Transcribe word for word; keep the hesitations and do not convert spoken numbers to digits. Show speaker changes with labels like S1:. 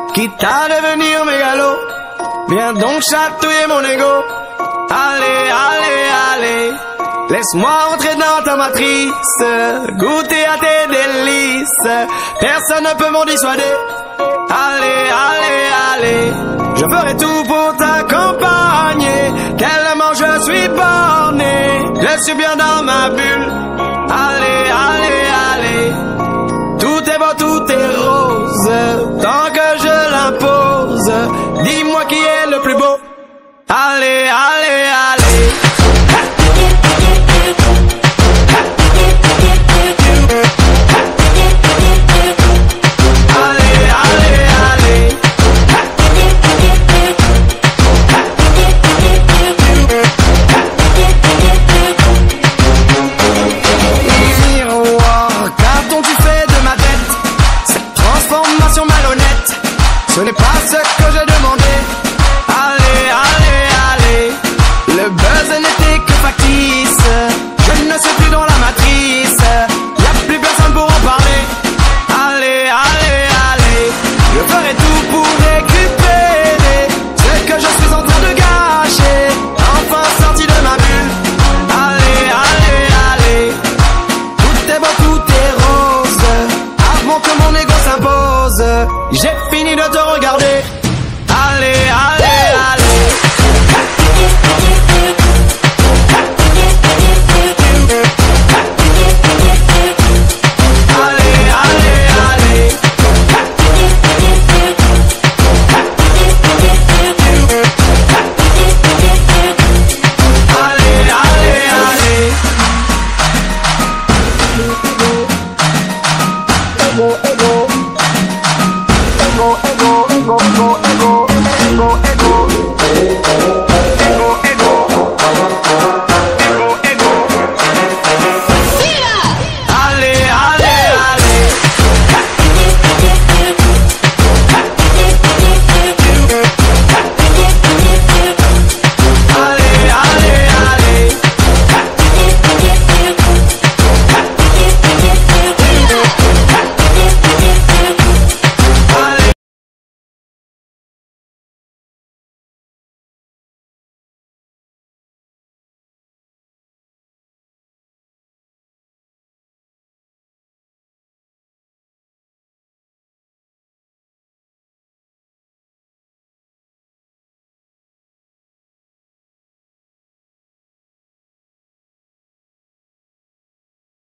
S1: quitte à devenir mégalo. Viens donc chatouiller mon ego. Allez, allez, allez, laisse-moi entrer dans ta matrice, goûter à tes délices. Personne ne peut m'en dissuader. Allez, allez, allez, je ferai tout pour t'accompagner. Tellement je suis borné, je suis bien dans ma bulle. Allez, allez, allez, tout est beau, tout est rose, tant que